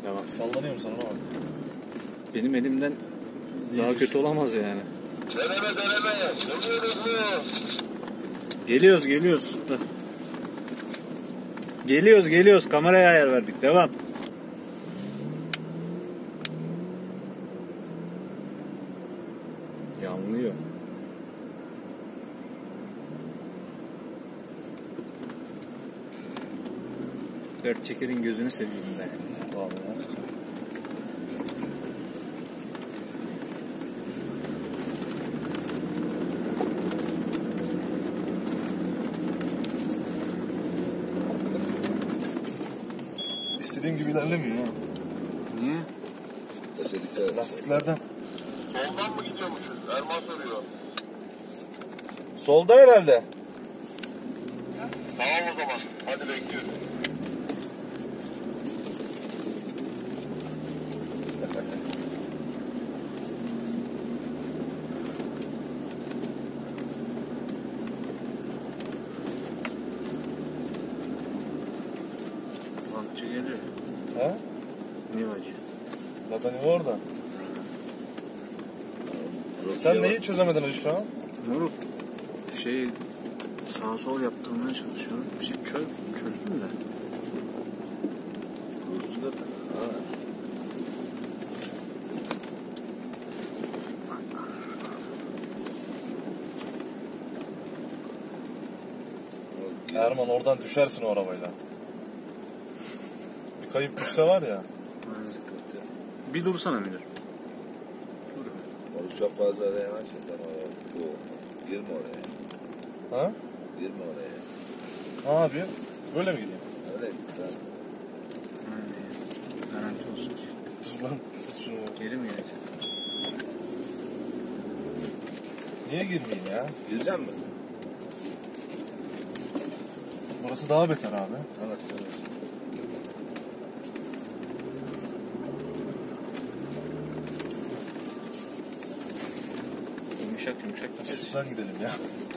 Devam. Sallanıyor mu sana bak? Benim elimden daha kötü olamaz yani. Deneme. Geliyoruz mu? Geliyoruz. Geliyoruz. Kameraya ayar verdik. Devam. Yanlıyor. Dört çekerin gözünü seveyim ben. Vallahi. İstediğim gibi ilerlemiyor ha. Niye? Lastiklerden. Soldan mı gidiyormuşuz? Erman soruyor. Solda herhalde. Tamam o zaman. Hadi bekliyoruz. Bankçı geliyor. Ha? Nivacı. Zaten orada. Sen neyi çözemedin Hacı şu an? Moruk sağ sol yaptırmaya çalışıyorum. Bir şey çözdüm de. Erman oradan düşersin o arabayla. Bir kayıp düşse var ya. Bir dursana Münir. Onu çok fazla oraya açın. Bu girme oraya. Ha? Girme oraya. Ne yapayım? Böyle mi gideyim? Öyle git sen. Garanti olsun. Dur lan. Tut şunu. Geri mi gelecek? Niye girmeyeyim ya? Girecek mi? Burası daha beter abi. Anlatsana. Yumuşak gideriz. Şuradan gidelim ya.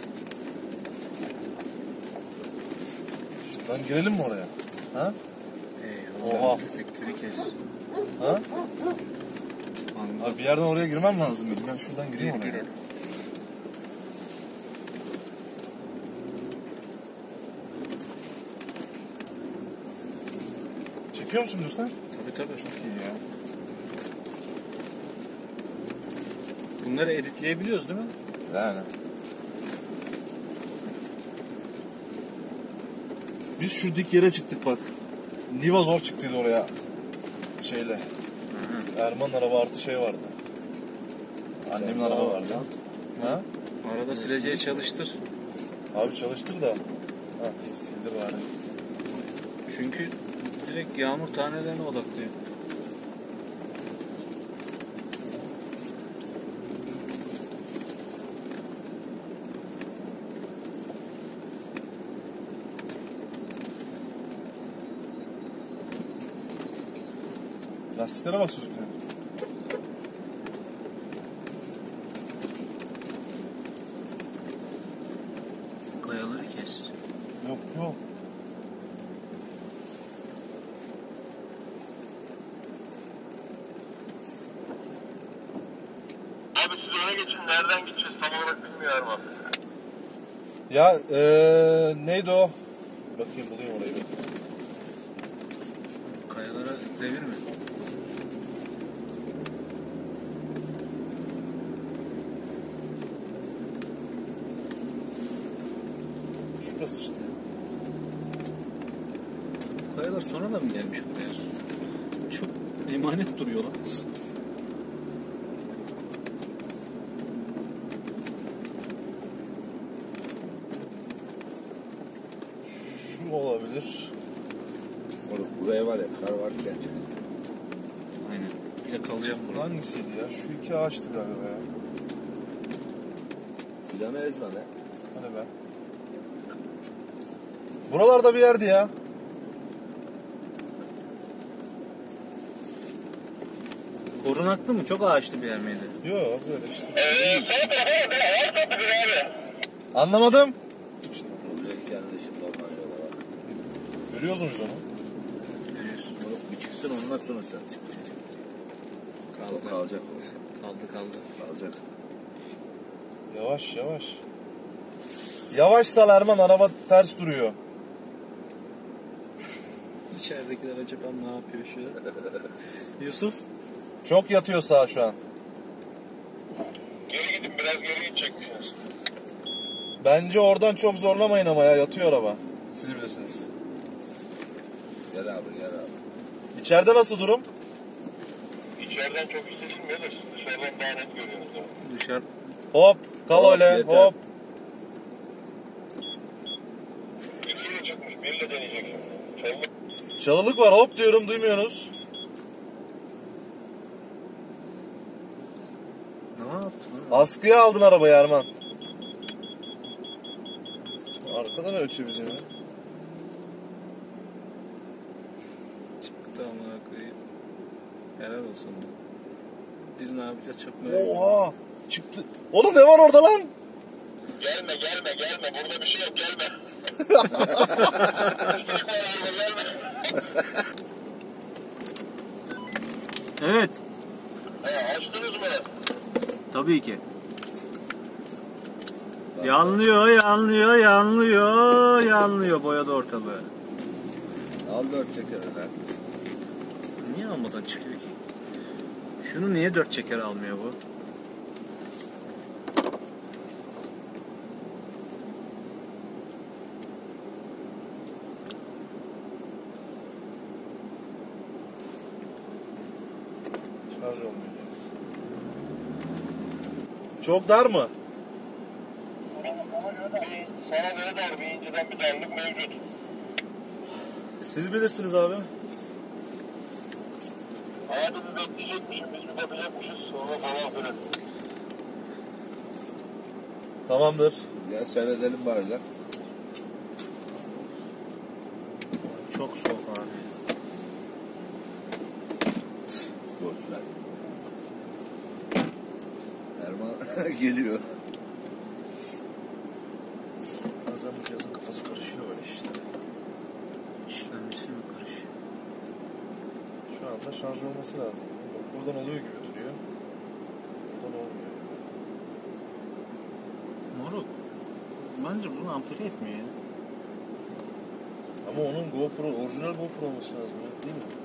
Şuradan girelim mi oraya? Ha? Oha. Oha. Köpekleri kes. Ha? Anladım. Abi bir yerden oraya girmem lazım benim. Ben şuradan gireyim oraya. Girelim. Çekiyor musun sen? Tabii. Çok iyi ya. Bunları editleyebiliyoruz değil mi? Yani. Biz şu dik yere çıktık bak. Niva zor çıktıydı oraya. Şeyle. Erman'ın araba artı şey vardı. Annemin araba vardı. Ha? Arada sileceği çalıştır. Abi çalıştır da. Ha, iyi sildir bari. Çünkü direkt yağmur tanelerine odaklıyor. Lastiklere bak Suzuki'nin. Kayaları kes. Yok. Abi siz öne geçin. Nereden gideceğiz tam olarak bilmiyorum abi. Ya neydi o? Bakayım bulayım orayı. Kayalara devirme. Şurası işte. Kayalar sonradan mı gelmiş buraya? Çok emanet duruyor lan. Şu olabilir. Oğlum buraya var ya kar varken. Aynen. Yakalayacağım bunu. Hangisiydi ya? Şu iki ağaçtı galiba ya. Fidanı ezme ne? Hadi be. Buralarda bir yerdi ya. Korunaklı mı? Çok ağaçlı bir yer miydi? Yok böyle işte. Sana tarafa bak. Ağaç çok güzel abi. Anlamadım. Olacak kendi şimdi normal yola var. Görüyoruz muyuz onu? Görüyorsun. Bunu Bir çıksın ondan sonra sen. Kaldı. Kalacak. Kaldı. Yavaş yavaş. Yavaş sal Erman, araba ters duruyor. İçeridekiler acaba ne yapıyor şu an? Yusuf? Çok yatıyor sağa şu an. Geri gidin, biraz geri gideceksiniz. Bence oradan çok zorlamayın ama ya, yatıyor araba. Siz bilirsiniz. Gel abi. İçeride nasıl durum? İçeriden çok hissedilmiyor da siz dışarıdan daha net görüyorsunuz. Dışarı. Hop, kal Hop, öyle, yeter. hop. İkiyle çıkmış, birle deneyecek şimdi. Sollu. Çalılık var, hop diyorum, duymuyorsunuz. Ne yaptın? Askıya aldın arabayı Erman. Arkadan ötüyor bizim ya. Çıktı amına koyayım. Helal olsun. Biz ne yapacağız çok merak ediyorum. Oha! Çıktı. Oğlum ne var orada lan? Gelme. Burada bir şey yok, gelme. Evet. Açtınız mı? Tabii ki. Yanlıyor boyadı ortalığı. Al 4 çeker lan. Niye almadan çıkıyor ki? Şunu niye 4 çeker almıyor bu? Şarj olmayacağız. Çok dar mı? Sana göre dar, bir inceden bir darlık mevcut. Siz bilirsiniz abi. Abi bir bekleyecekmişim, biz bir bakacakmışız. Sonra falan filan. Tamamdır. Gel seyredelim bari lan. Çok soğuk abi. Boş ver. Erman geliyor. Bazen bu cihazın kafası karışıyor böyle işte. İşlemcisi mi karışıyor? Şu anda şarj olması lazım. Bak, buradan oluyor gibi duruyor. Buradan olmuyor. Moruk. Bence bunu ampere etmiyor ya. Ama onun GoPro, orijinal GoPro olması lazım ya, değil mi?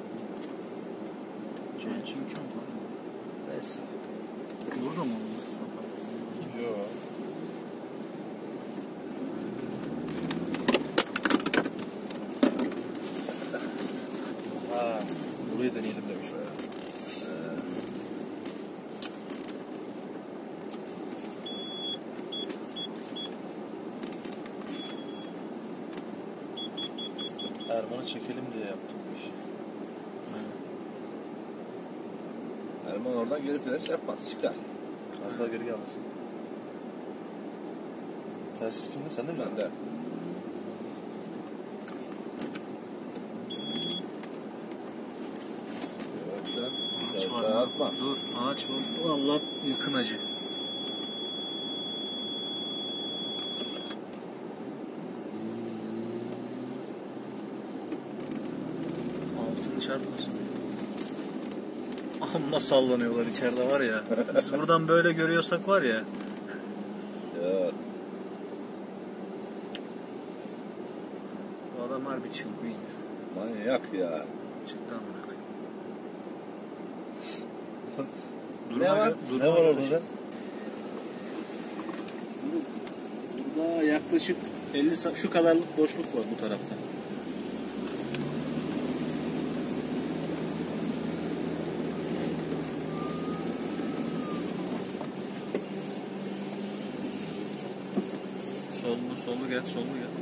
Çünkü çok var. Neyse. Burada mı oldu? Yok. Ha, burayı deneyelim demiş o ya. Erman'ı çekelim diye yaptım bu işi. Erman oradan geri flash yapmaz. Çıkar. Az daha geri gelmesin. Telsiz kimde? Sende mi? Ben de. Yoksa Ağaç var aşağı mı? atma. Dur ağaç var. Vallahi yakın acı. Altını çarpmasın. Amma sallanıyorlar içeride var ya. Biz buradan böyle görüyorsak var ya. Ya. Bu adam harbi çılgın ya. Manyak ya. Çıktı amına koyayım. Ne var? Ne var orada da? Burada yaklaşık 50 şu kadarlık boşluk var bu tarafta. Sollu gel.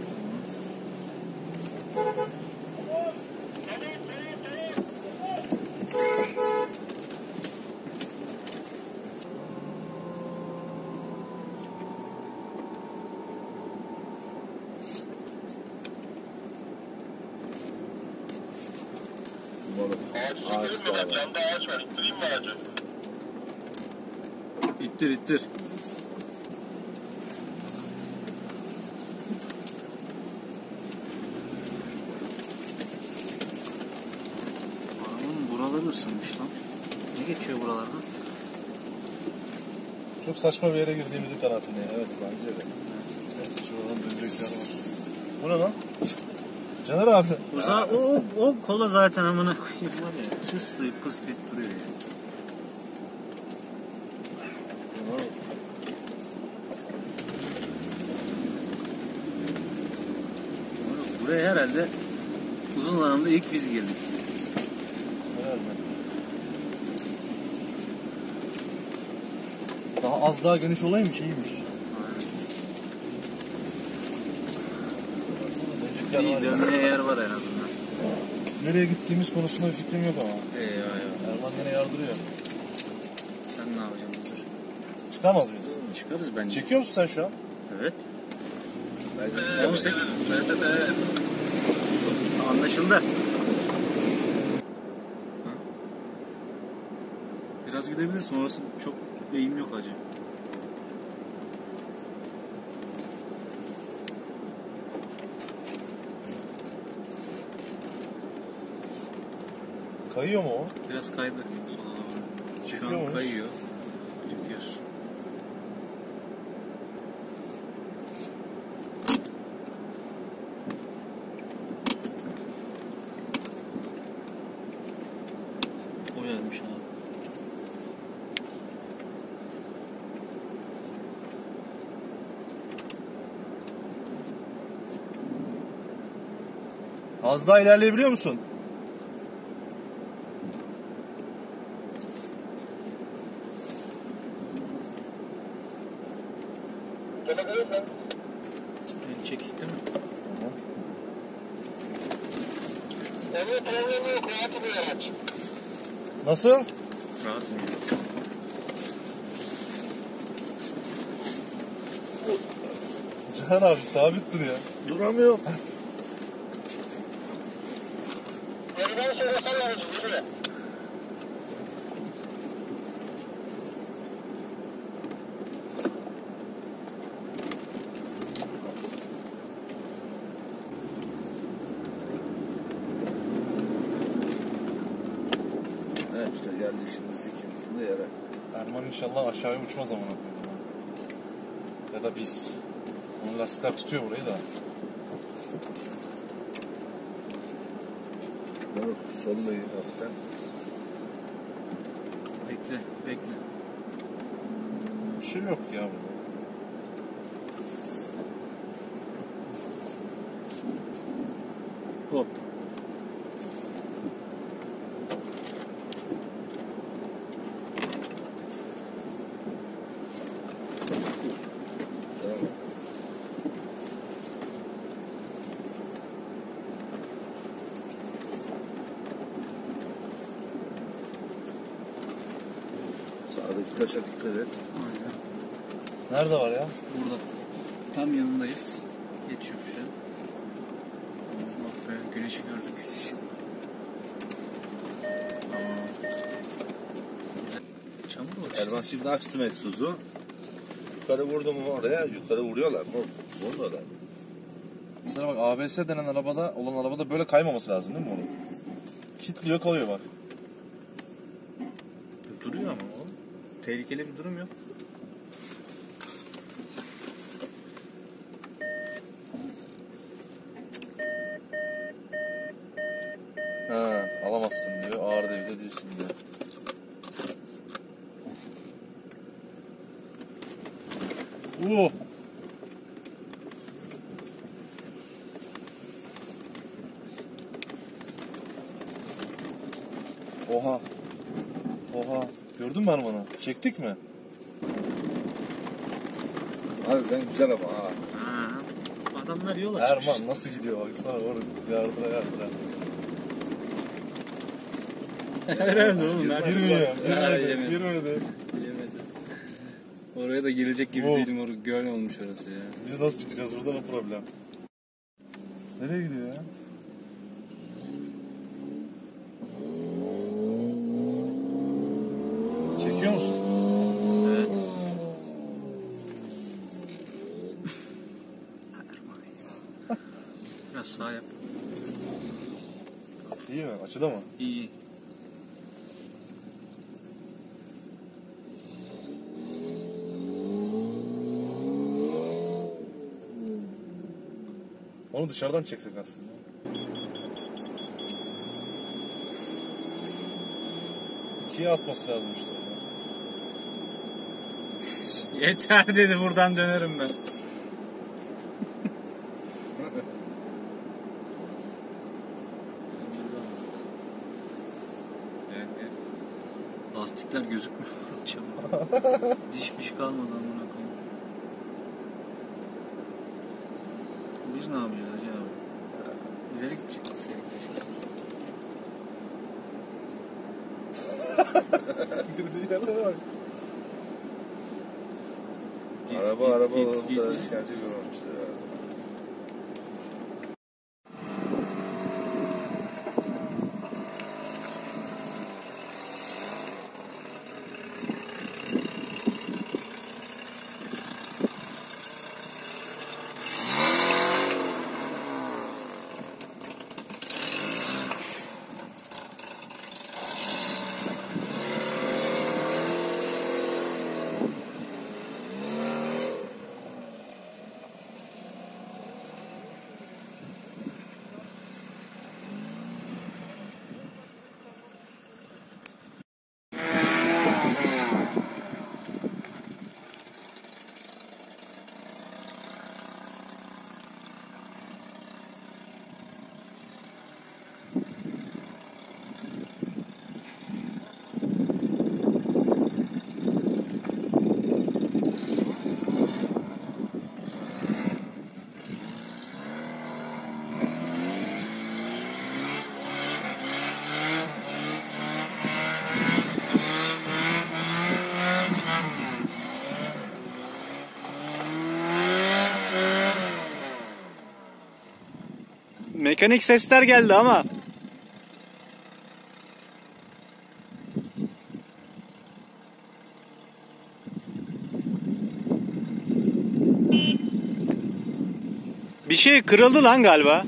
Moruk. Ağaç çekelim mi? Bak yanda ağaç var. İttireyim mi ağacı? İttir. Burada ısınmış lan. Ne geçiyor buralardan? Çok saçma bir yere girdiğimizi kanaatindeyim. Evet bence de. Neyse şuradan dönecek yer var. Bu ne lan? Caner abi. O kola zaten amına koyayım var ya. Çıslayıp pıslayıp duruyor ya. Buraya herhalde uzun zamandır ilk biz girdik. Herhalde. Az daha geniş olaymış, iyiymiş. Dönecek yer İyi var ya. dönmeye yer var en azından. Nereye gittiğimiz konusunda bir fikrim yok ama. Eyvah. Erman yine yardırıyor. Sen ne yapacaksın? Dur. Çıkamaz mıyız? Çıkarız bence. Çekiyor musun sen şu an? Evet. Bence de. 18. Bence de. Anlaşıldı. Biraz gidebilirsin. Orası çok eğim yok hacı. Kayıyor mu o? Biraz kaydı sola doğru. Çekiyor Şu an muyuz? kayıyor. Çekiyoruz. O gelmiş abi. Az daha ilerleyebiliyor musun? Gelebilirsin. El çekik değil mi? Onun problemi yok. Rahat bir araç. Nasıl? Rahat mı? Caner abi sabit dur ya. Duramıyorum. Geriden söylesen aracı. Yürü. Evet işte geldik şimdi sikim. Bu yere. Erman inşallah aşağıya uçmaz amına koyayım. Ya da biz. Onun lastikler tutuyor burayı da. Bunu sollayın hafiften. Bekle, bekle. Bir şey yok ya burada. Hop. Tamam. Sağdaki taşa dikkat et. Aynen. Nerede var ya? Burada. Tam yanındayız. Geçiyor şu an. Bak be, güneşi gördük. Güzel. Çamur var işte. Erman şimdi açtım egzozu. Yukarı vurdu mu oraya? Yukarı vuruyorlar mı? Vurmuyorlar mı? Mesela bak ABS denen arabada olan arabada böyle kaymaması lazım değil mi onun? Kilitliyor kalıyor bak. Duruyor ama o. Tehlikeli bir durum yok. Ha, alamazsın diyor. Ağır devirde değilsin diyor. Oha. Oha. Gördün mü Erman'ı? Çektik mi? Harbiden güzel ama ha. Ha. Adamlar yol açmış. Erman nasıl gidiyor baksana oğlum. Yardıra. Herhalde oğlum. Girmiyor. Ha, Girmedi. yemedi. Oraya da girecek gibi Oh. değilim. Orada göl olmuş orası ya. Biz nasıl çıkacağız buradan o problem. Nereye gidiyor ya? Çekiyor musun? Evet. Biraz sağ yap. İyi mi? Açıda mı? İyi. Onu dışarıdan çeksek aslında. İkiye atması lazım işte. Yeter dedi, buradan dönerim ben. Lastikler gözükmüyor. Diş bir şey kalmadı amına koyayım. Biz ne yapacağız Hacı abi? İleri gidecek. Girdiği yerlere bak. Araba git, araba git, bu git. kadar işkence görmemiştir ya. Mekanik sesler geldi ama. Bir şey kırıldı lan galiba.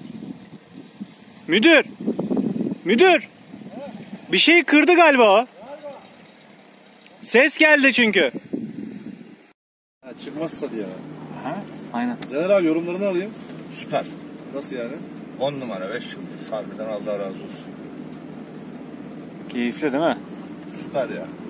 Müdür. Müdür. Bir şey kırdı galiba o. Ses geldi çünkü. Ha, çıkmazsa diye. Ha, aynen. Caner abi yorumlarını alayım. Süper. Nasıl yani? 10 numara 5 yıldız. Harbiden Allah razı olsun. Keyifli değil mi? Süper ya.